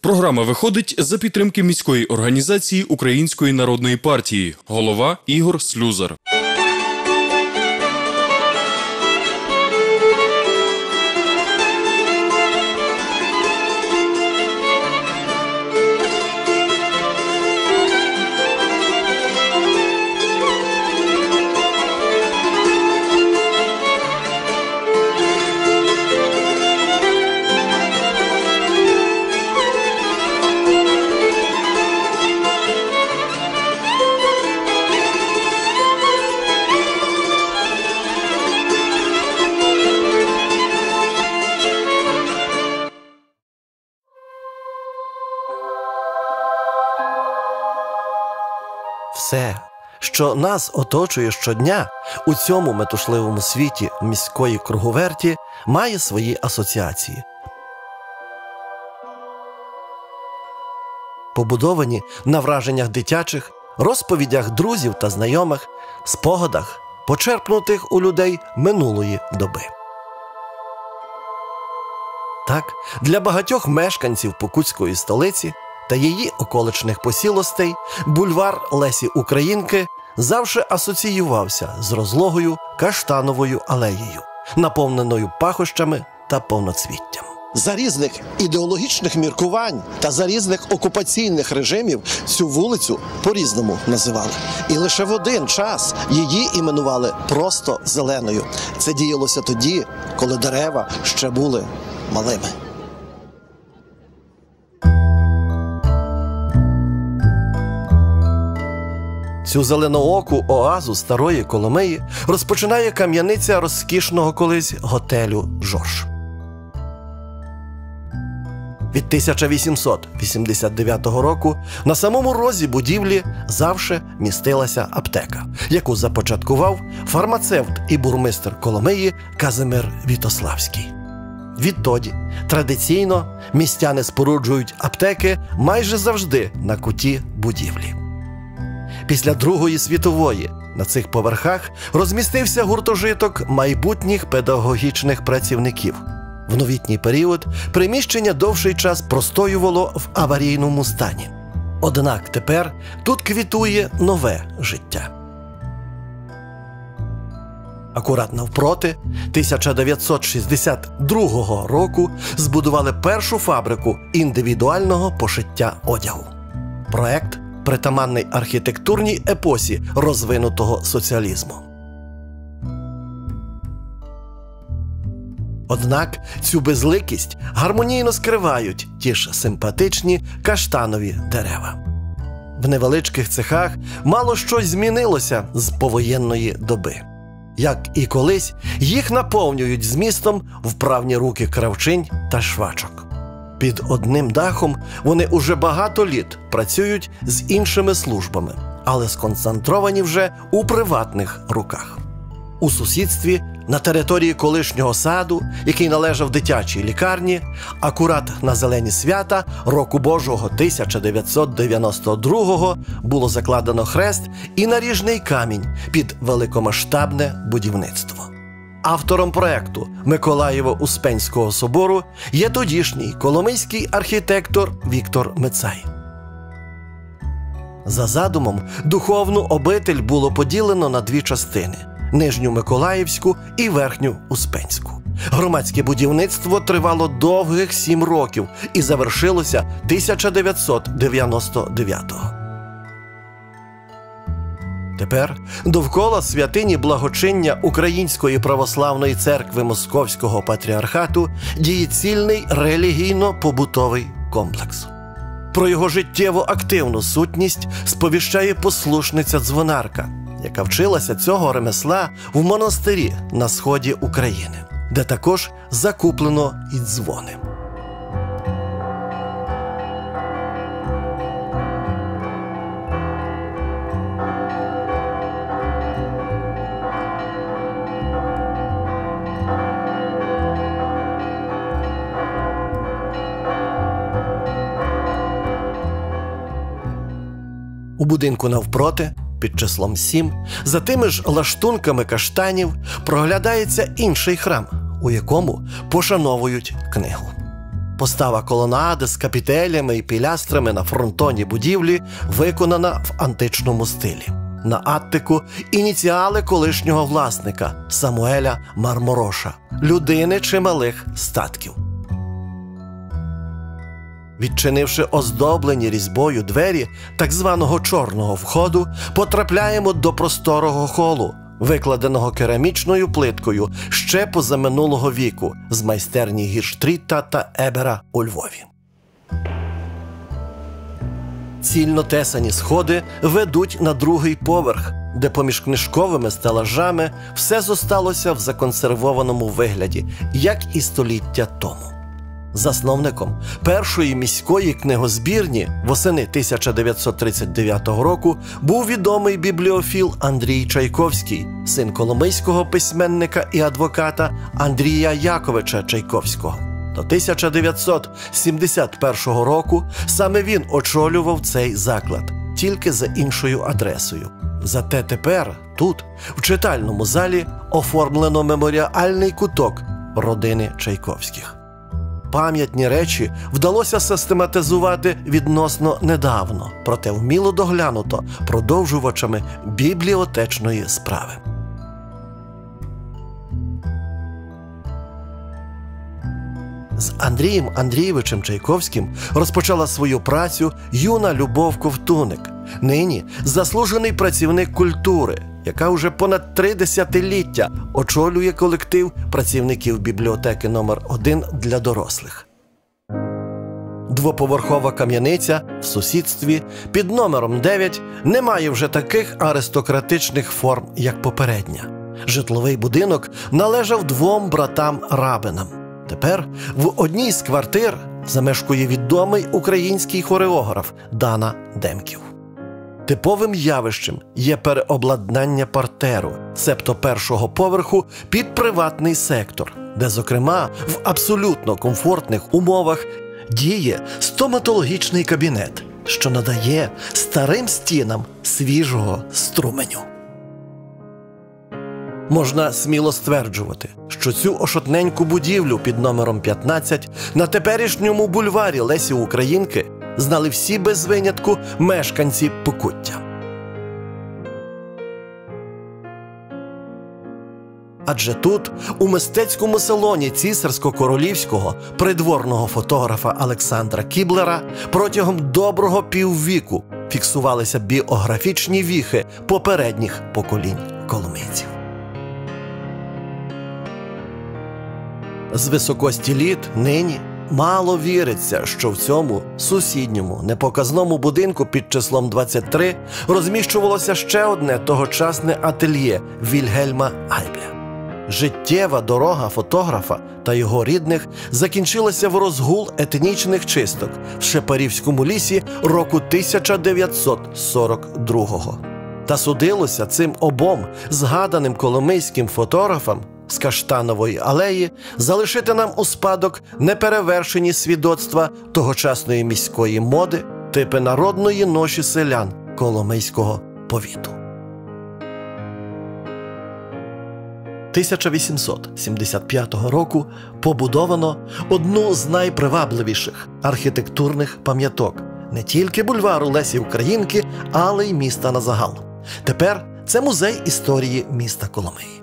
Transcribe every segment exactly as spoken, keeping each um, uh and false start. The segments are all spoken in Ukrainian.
Програма виходить за підтримки міської організації Української народної партії. Голова Ігор Слюзар. Все, що нас оточує щодня у цьому метушливому світі міської круговерті, має свої асоціації. Побудовані на враженнях дитячих, розповідях друзів та знайомих, спогадах, почерпнутих у людей минулої доби. Так, для багатьох мешканців Покутської столиці та її околичних посілостей бульвар Лесі Українки завжди асоціювався з розлогою Каштановою алеєю, наповненою пахощами та повноцвіттям. За різних ідеологічних міркувань та за різних окупаційних режимів цю вулицю по-різному називали. І лише в один час її іменували просто Зеленою. Це діялося тоді, коли дерева ще були малими. Цю зеленооку оазу старої Коломиї розпочинає кам'яниця розкішного колись готелю «Жорж». Від тисяча вісімсот вісімдесят дев'ятого року на самому розі будівлі завше містилася аптека, яку започаткував фармацевт і бурмистр Коломиї Казимир Вітославський. Відтоді традиційно містяни споруджують аптеки майже завжди на куті будівлі. Після Другої світової на цих поверхах розмістився гуртожиток майбутніх педагогічних працівників. В новітній період приміщення довший час простоювало в аварійному стані. Однак тепер тут квітує нове життя. Акурат навпроти, тисяча дев'ятсот шістдесят другого року збудували першу фабрику індивідуального пошиття одягу. Проект притаманний архітектурній епосі розвинутого соціалізму. Однак цю безликість гармонійно скривають ті ж симпатичні каштанові дерева. В невеличких цехах мало щось змінилося з повоєнної доби. Як і колись, їх наповнюють змістом вправні руки кравчинь та швачок. Під одним дахом вони уже багато літ працюють з іншими службами, але сконцентровані вже у приватних руках. У сусідстві, на території колишнього саду, який належав дитячій лікарні, акурат на зелені свята року Божого тисяча дев'ятсот дев'яносто другого було закладено хрест і наріжний камінь під великомасштабне будівництво. Автором проекту Миколаєво-Успенського собору є тодішній коломийський архітектор Віктор Мицай. За задумом, духовну обитель було поділено на дві частини – Нижню Миколаївську і Верхню Успенську. Громадське будівництво тривало довгих сім років і завершилося тисяча дев'ятсот дев'яносто дев'ятого. Тепер довкола святині благочиння Української православної церкви Московського патріархату діє цільний релігійно-побутовий комплекс. Про його життєво-активну сутність сповіщає послушниця-дзвонарка, яка вчилася цього ремесла в монастирі на сході України, де також закуплено і дзвони. У будинку навпроти, під числом сім, за тими ж лаштунками каштанів проглядається інший храм, у якому пошановують книгу. Постава колонади з капітелями і пілястрами на фронтоні будівлі виконана в античному стилі. На аттику ініціали колишнього власника Самуеля Мармороша, людини чималих статків. Відчинивши оздоблені різьбою двері так званого чорного входу, потрапляємо до просторого холу, викладеного керамічною плиткою ще позаминулого віку з майстерні Гірштріта та Ебера у Львові. Цільно тесані сходи ведуть на другий поверх, де поміж книжковими стелажами все зосталося в законсервованому вигляді, як і століття тому. Засновником першої міської книгозбірні восени тисяча дев'ятсот тридцять дев'ятого року був відомий бібліофіл Андрій Чайковський, син коломийського письменника і адвоката Андрія Яковича Чайковського. До тисяча дев'ятсот сімдесят першого року саме він очолював цей заклад, тільки за іншою адресою. Зате тепер тут, в читальному залі, оформлено меморіальний куток родини Чайковських. Пам'ятні речі вдалося систематизувати відносно недавно, проте вміло доглянуто продовжувачами бібліотечної справи. З Андрієм Андрійовичем Чайковським розпочала свою працю юна Любов Ковтуник, нині заслужений працівник культури, яка вже понад три десятиліття очолює колектив працівників бібліотеки номер один для дорослих. Двоповерхова кам'яниця в сусідстві під номером дев'ять не має вже таких аристократичних форм, як попередня. Житловий будинок належав двом братам-рабинам. Тепер в одній з квартир замешкує відомий український хореограф Дана Демків. Типовим явищем є переобладнання партеру, себто першого поверху, під приватний сектор, де, зокрема, в абсолютно комфортних умовах діє стоматологічний кабінет, що надає старим стінам свіжого струменю. Можна сміло стверджувати, що цю ошатненьку будівлю під номером п'ятнадцять на теперішньому бульварі Лесі Українки знали всі без винятку мешканці Покуття. Адже тут, у мистецькому салоні цісарсько-королівського придворного фотографа Олександра Кіблера протягом доброго піввіку фіксувалися біографічні віхи попередніх поколінь коломийців. З високості літ нині мало віриться, що в цьому сусідньому непоказному будинку під числом двадцять три розміщувалося ще одне тогочасне ательє Вільгельма Айбля. Життєва дорога фотографа та його рідних закінчилася в розгул етнічних чисток в Шепарівському лісі року тисяча дев'ятсот сорок другого. Та судилося цим обом згаданим коломийським фотографам з Каштанової алеї залишити нам у спадок неперевершені свідоцтва тогочасної міської моди, типи народної ноші селян Коломийського повіту. тисяча вісімсот сімдесят п'ятого року побудовано одну з найпривабливіших архітектурних пам'яток не тільки бульвару Лесі Українки, але й міста назагал. Тепер це музей історії міста Коломиї.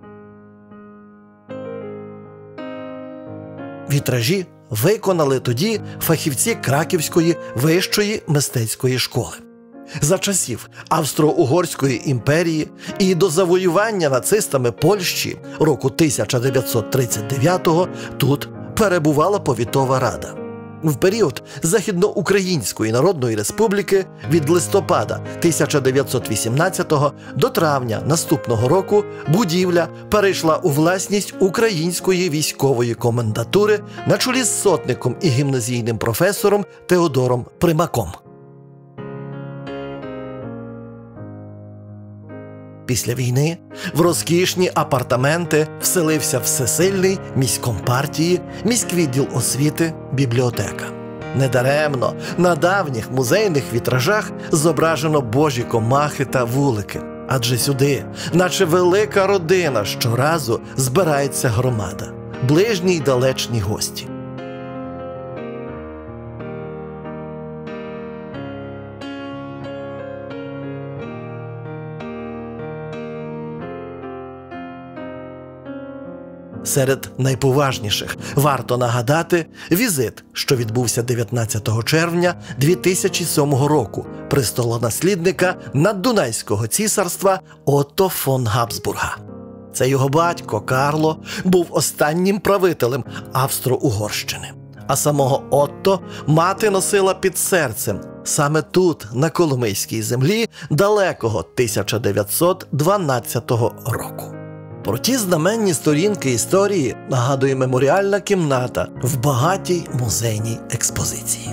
Вітражі виконали тоді фахівці Краківської вищої мистецької школи. За часів Австро-Угорської імперії і до завоювання нацистами Польщі року тисяча дев'ятсот тридцять дев'ятого тут перебувала повітова рада. В період Західноукраїнської Народної Республіки від листопада тисяча дев'ятсот вісімнадцятого до травня наступного року будівля перейшла у власність Української військової комендатури на чолі з сотником і гімназійним професором Теодором Примаком. Після війни в розкішні апартаменти вселився всесильний міськкомпартії, міськвідділ освіти, бібліотека. Недаремно на давніх музейних вітражах зображено божі комахи та вулики. Адже сюди, наче велика родина, щоразу збирається громада, ближні й далечні гості. Серед найповажніших варто нагадати візит, що відбувся дев'ятнадцятого червня дві тисячі сьомого року престолонаслідника наддунайського цісарства Отто фон Габсбурга. Це його батько Карло був останнім правителем Австро-Угорщини. А самого Отто мати носила під серцем саме тут, на Коломийській землі, далекого тисяча дев'ятсот дванадцятого року. Про ті знаменні сторінки історії нагадує меморіальна кімната в багатій музейній експозиції.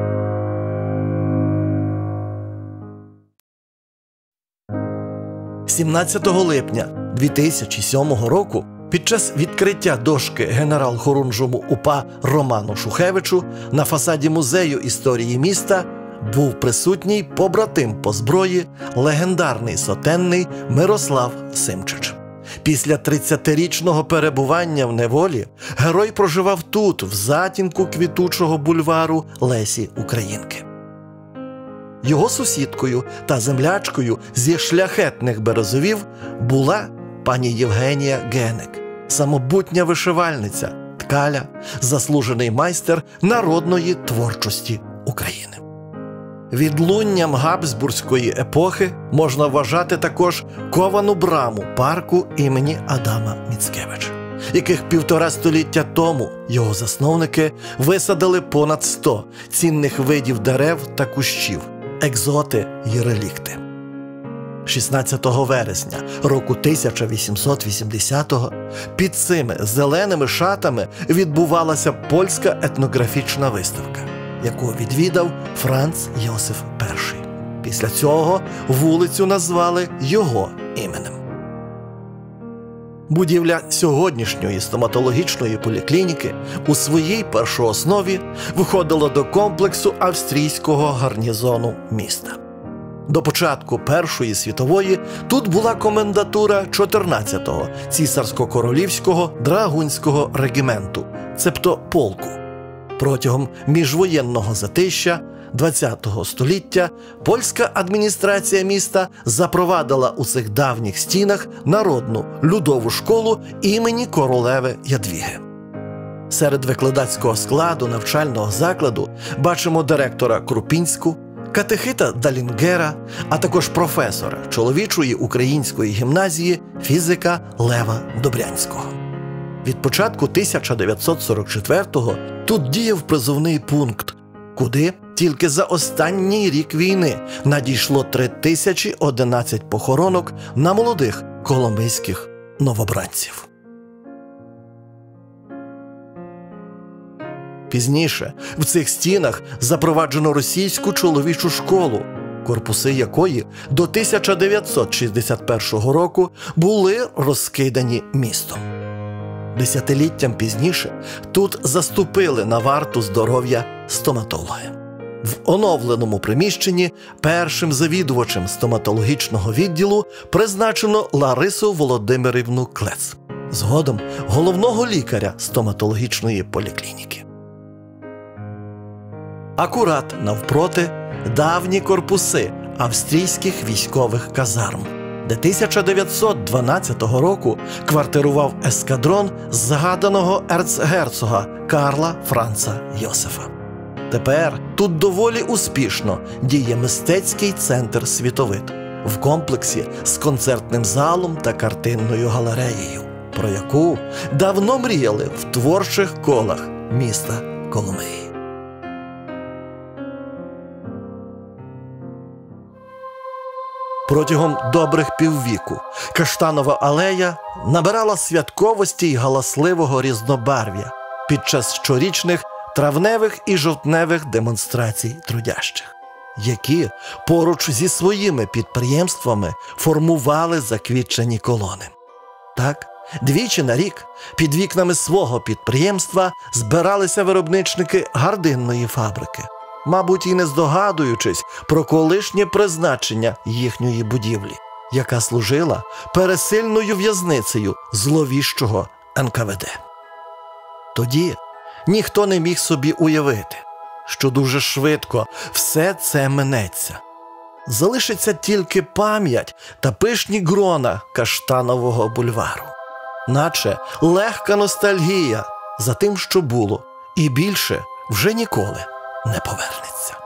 сімнадцятого липня дві тисячі сьомого року під час відкриття дошки генерал-хорунжому УПА Роману Шухевичу на фасаді Музею історії міста був присутній побратим по зброї, легендарний сотенний Мирослав Симчич. Після тридцятирічного перебування в неволі герой проживав тут, в затінку квітучого бульвару Лесі Українки. Його сусідкою та землячкою зі шляхетних березовів була пані Євгенія Геник, самобутня вишивальниця, ткаля, заслужений майстер народної творчості України. Відлунням габсбурзької епохи можна вважати також ковану браму парку імені Адама Міцкевича, яких півтора століття тому його засновники висадили понад сто цінних видів дерев та кущів, екзоти й релікти. шістнадцятого вересня року тисяча вісімсот вісімдесятого під цими зеленими шатами відбувалася польська етнографічна виставка, яку відвідав Франц Йосиф Перший. Після цього вулицю назвали його іменем. Будівля сьогоднішньої стоматологічної поліклініки у своїй першооснові входила до комплексу австрійського гарнізону міста. До початку Першої світової тут була комендатура чотирнадцятого цісарсько-королівського драгунського регіменту, цебто полку. Протягом міжвоєнного затища ХХ століття польська адміністрація міста запровадила у цих давніх стінах народну людову школу імені королеви Ядвіги. Серед викладацького складу навчального закладу бачимо директора Крупінську, катехита Далінгера, а також професора чоловічої української гімназії фізика Лева Добрянського. Від початку тисяча дев'ятсот сорок четвертого тут діяв призовний пункт, куди тільки за останній рік війни надійшло три тисячі одинадцять похоронок на молодих коломийських новобранців. Пізніше в цих стінах запроваджено російську чоловічу школу, корпуси якої до тисяча дев'ятсот шістдесят першого року були розкидані містом. Десятиліттям пізніше тут заступили на варту здоров'я стоматологи. В оновленому приміщенні першим завідувачем стоматологічного відділу призначено Ларису Володимирівну Клец, згодом головного лікаря стоматологічної поліклініки. Акурат навпроти давні корпуси австрійських військових казарм, де тисяча дев'ятсот дванадцятого року квартирував ескадрон згаданого ерцгерцога Карла Франца Йосифа. Тепер тут доволі успішно діє мистецький центр «Світовид» в комплексі з концертним залом та картинною галереєю, про яку давно мріяли в творчих колах міста Коломиї. Протягом добрих піввіку Каштанова алея набирала святковості й галасливого різнобарв'я під час щорічних травневих і жовтневих демонстрацій трудящих, які поруч зі своїми підприємствами формували заквітчені колони. Так, двічі на рік під вікнами свого підприємства збиралися виробничники гардинної фабрики, мабуть, і не здогадуючись про колишнє призначення їхньої будівлі, яка служила пересильною в'язницею зловіщого ен ка ве де. Тоді ніхто не міг собі уявити, що дуже швидко все це минеться. Залишиться тільки пам'ять та пишні грона Каштанового бульвару. наче легка ностальгія за тим, що було, і більше вже ніколи не повернеться.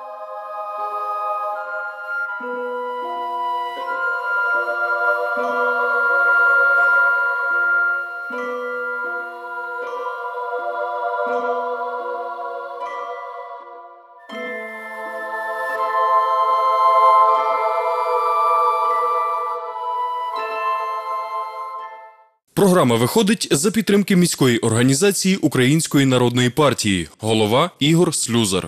Програма виходить за підтримки міської організації Української народної партії. Голова Ігор Слюзар.